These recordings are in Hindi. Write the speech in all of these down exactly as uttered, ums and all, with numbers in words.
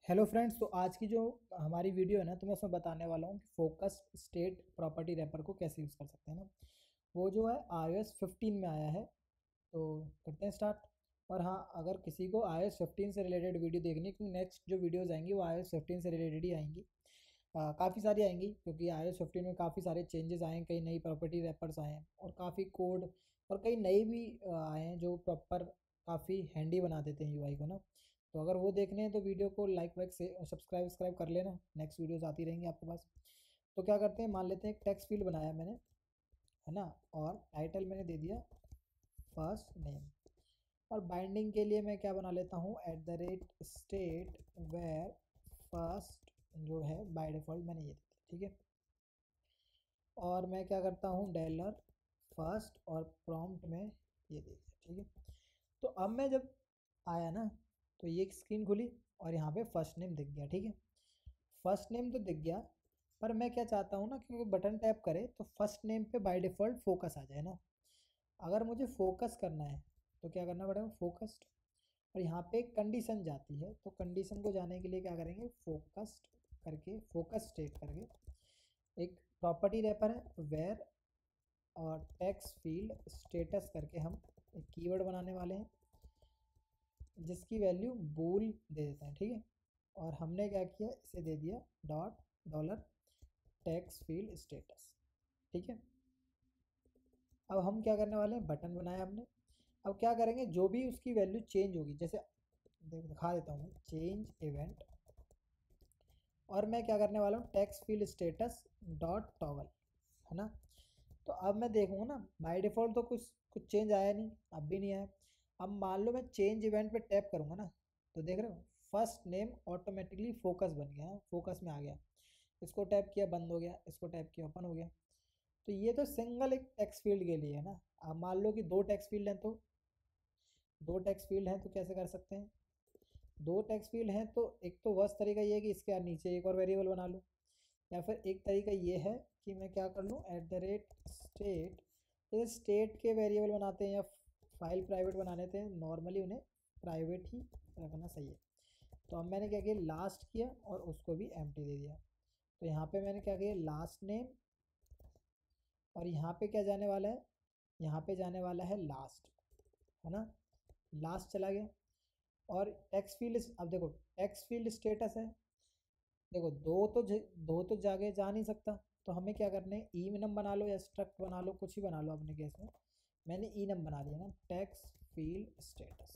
हेलो फ्रेंड्स, तो आज की जो हमारी वीडियो है ना, तो मैं उसमें बताने वाला हूँ कि फोकस स्टेट प्रॉपर्टी रैपर को कैसे यूज़ कर सकते हैं ना। वो जो है iOS फिफ्टीन में आया है। तो करते हैं स्टार्ट। और हाँ, अगर किसी को iOS फिफ्टीन से रिलेटेड वीडियो देखनी है, क्योंकि नेक्स्ट जो वीडियोज़ आएंगी वो iOS फिफ्टीन से रिलेटेड ही आएंगी। काफ़ी सारी आएंगी क्योंकि iOS फिफ्टीन में काफ़ी सारे चेंजेस आए हैं, कई नई प्रॉपर्टी रैपर्स आए हैं और काफ़ी कोड और कई नए भी अ, आए हैं जो प्रॉपर काफ़ी हैंडी बना देते हैं यूआई को ना। तो अगर वो देखने हैं तो वीडियो को लाइक वाइक से सब्सक्राइब सब्सक्राइब कर लेना, नेक्स्ट वीडियोस आती रहेंगी आपके पास। तो क्या करते हैं, मान लेते हैं एक टेक्स्ट फील्ड बनाया मैंने, है ना, और टाइटल मैंने दे दिया फर्स्ट नेम। और बाइंडिंग के लिए मैं क्या बना लेता हूँ, at the rate state var first जो है बाय डिफ़ॉल्ट मैंने ये दी थी, ठीक है। और मैं क्या करता हूँ, डॉलर फर्स्ट और प्रॉम्प्ट में ये दे दिया, ठीक है। तो अब मैं जब आया ना, तो ये स्क्रीन खुली और यहाँ पे फर्स्ट नेम दिख गया, ठीक है। फर्स्ट नेम तो दिख गया, पर मैं क्या चाहता हूँ ना कि वो बटन टैप करे तो फर्स्ट नेम पे बाय डिफ़ॉल्ट फोकस आ जाए ना। अगर मुझे फोकस करना है तो क्या करना पड़ेगा, फोकस्ड। और यहाँ पे एक कंडीशन जाती है, तो कंडीशन को जाने के लिए क्या करेंगे, फोकस्ड करके फोकस स्टेट करके एक प्रॉपर्टी रैपर है वेयर और टेक्स्ट फील्ड स्टेटस करके हम एक कीवर्ड बनाने वाले हैं जिसकी वैल्यू बूल दे देते हैं, ठीक है। और हमने क्या किया, इसे दे दिया dot dollar text field status, ठीक है। अब हम क्या करने वाले हैं, बटन बनाया हमने। अब क्या करेंगे, जो भी उसकी वैल्यू चेंज होगी, जैसे दिखा देता हूँ, चेंज इवेंट, और मैं क्या करने वाला हूँ, text field status dot toggle, है ना। तो अब मैं देखूँगा ना, बाय डिफ़ॉल्ट तो कुछ कुछ चेंज आया नहीं, अब भी नहीं आया। अब मान लो मैं चेंज इवेंट पे टैप करूँगा ना, तो देख रहे हो फर्स्ट नेम ऑटोमेटिकली फोकस बन गया, फोकस में आ गया। इसको टैप किया बंद हो गया, इसको टैप किया ओपन हो गया। तो ये तो सिंगल एक टेक्स्ट फील्ड के लिए है ना। अब मान लो कि दो टेक्स्ट फील्ड हैं, तो दो टेक्स्ट फील्ड हैं तो कैसे कर सकते हैं, दो टेक्स्ट फील्ड हैं तो एक तो वर्स्ट तरीका ये है कि इसके नीचे एक और वेरिएबल बना लूँ, या फिर एक तरीका ये है कि मैं क्या कर लूँ, एट द रेट स्टेट। जैसे स्टेट के वेरिएबल बनाते हैं या फाइल प्राइवेट बना लेते हैं, नॉर्मली उन्हें प्राइवेट ही रखना सही है। तो अब मैंने क्या किया, लास्ट किया और उसको भी एम्प्टी दे दिया। तो यहाँ पे मैंने क्या किया, लास्ट नेम, और यहाँ पे क्या जाने वाला है, यहाँ पे जाने वाला है लास्ट, है ना। लास्ट चला गया। और टेक्स्ट फील्ड, अब देखो टेक्स्ट फील्ड स्टेटस है, देखो दो तो ज- दो तो जागे जा नहीं सकता, तो हमें क्या करना है, ई नम बना लो या स्ट्रक्ट बना लो, कुछ ही बना लो अपने केस में। मैंने ई नम बना लिया ना, टेक्स्ट फील्ड स्टेटस,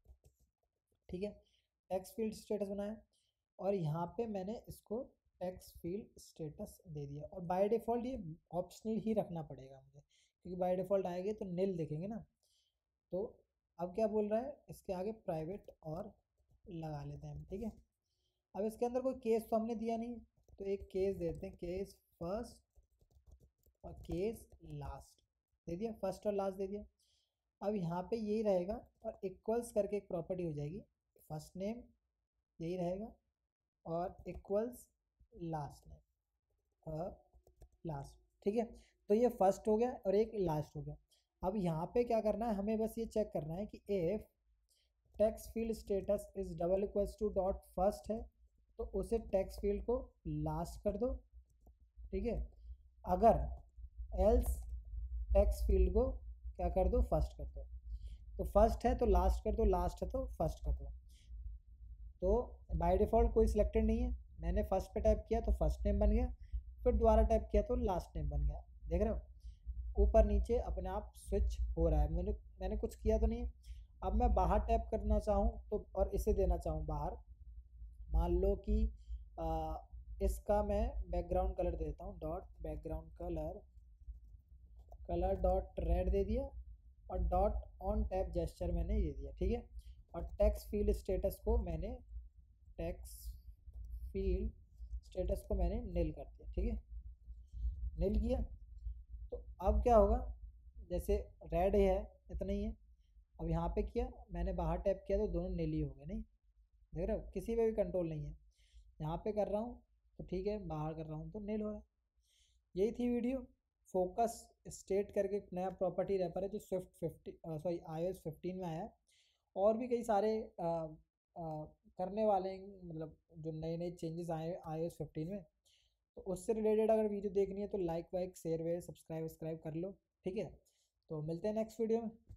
ठीक है। टेक्स्ट फील्ड स्टेटस बनाया और यहाँ पे मैंने इसको टेक्स्ट फील्ड स्टेटस दे दिया। और बाय डिफ़ॉल्ट ये ऑप्शनल ही रखना पड़ेगा मुझे, क्योंकि बाय डिफ़ॉल्ट आएंगे तो नील दिखेंगे ना। तो अब क्या बोल रहा है, इसके आगे प्राइवेट और लगा लेते हैं हम, ठीक है। अब इसके अंदर कोई केस तो हमने दिया नहीं, तो एक केस देते हैं, केस फर्स्ट और केस लास्ट दे दिया, फर्स्ट और लास्ट दे दिया। अब यहाँ पे यही रहेगा और इक्वल्स करके एक प्रॉपर्टी हो जाएगी, फर्स्ट नेम यही रहेगा और इक्वल्स लास्ट नेम लास्ट, ठीक है। तो ये फर्स्ट हो गया और एक लास्ट हो गया। अब यहाँ पे क्या करना है, हमें बस ये चेक करना है कि if text field status is double equals to dot first है तो उसे टेक्स्ट फील्ड को लास्ट कर दो, ठीक है। अगर एल्स टेक्स्ट फील्ड को क्या कर दो, फर्स्ट कर दो। तो फर्स्ट है तो लास्ट कर दो, लास्ट है तो फर्स्ट कर दो। तो बाय डिफ़ॉल्ट कोई सिलेक्टेड नहीं है, मैंने फर्स्ट पे टाइप किया तो फर्स्ट नेम बन गया, फिर दोबारा टाइप किया तो लास्ट नेम बन गया। देख रहे हो ऊपर नीचे अपने आप स्विच हो रहा है, मैंने मैंने कुछ किया तो नहीं। अब मैं बाहर टैप करना चाहूँ तो, और इसे देना चाहूँ बाहर, मान लो कि आ, इसका मैं बैकग्राउंड कलर देता हूँ, dot background colour colour dot red दे दिया और डॉट ऑन टैप जेस्चर मैंने ये दिया, ठीक है। और टेक्स्ट फील्ड स्टेटस को मैंने टेक्स्ट फील्ड स्टेटस को मैंने नील कर दिया, ठीक है, नील किया। तो अब क्या होगा, जैसे रेड है इतना ही है। अब यहाँ पे किया मैंने, बाहर टैप किया तो दोनों नील ही हो गए, नहीं देख रहे हो, किसी पे भी कंट्रोल नहीं है। यहाँ पे कर रहा हूँ तो ठीक है, बाहर कर रहा हूँ तो नील हो रहा है। यही थी वीडियो। फोकस स्टेट करके एक नया प्रॉपर्टी रैपर है जो Swift fifty sorry iOS fifteen में आया है। और भी कई सारे करने वाले हैं, मतलब जो नए नए चेंजेस आए आई ओ एस फिफ्टीन में। तो उससे रिलेटेड अगर वीडियो देखनी है तो लाइक वाइक शेयर वेयर सब्सक्राइब सब्सक्राइब कर लो, ठीक है। तो मिलते हैं नेक्स्ट वीडियो में।